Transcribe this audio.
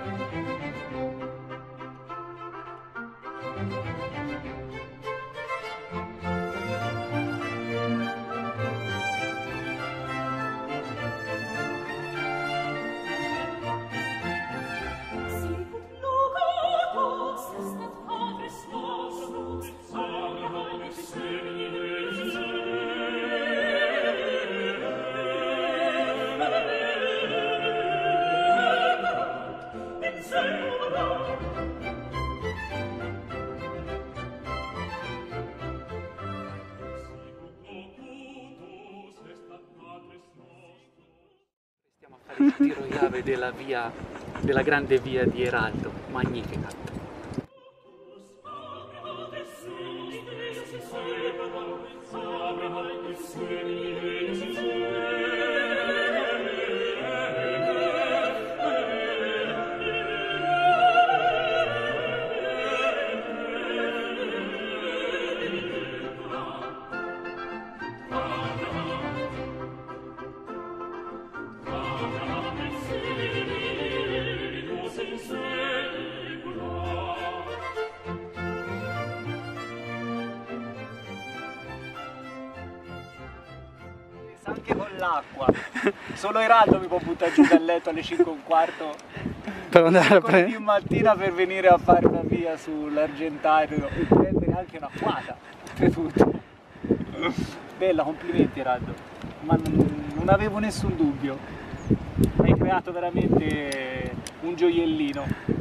Il tiro chiave della grande via di Eraldo, Magnificat. Anche con l'acqua, solo Eraldo mi può buttare giù dal letto alle 5:15 Per andare a di mattina per venire a fare una via sull'Argentario e prendere anche una quata, oltretutto. Bella, complimenti Eraldo, ma non avevo nessun dubbio, hai creato veramente un gioiellino.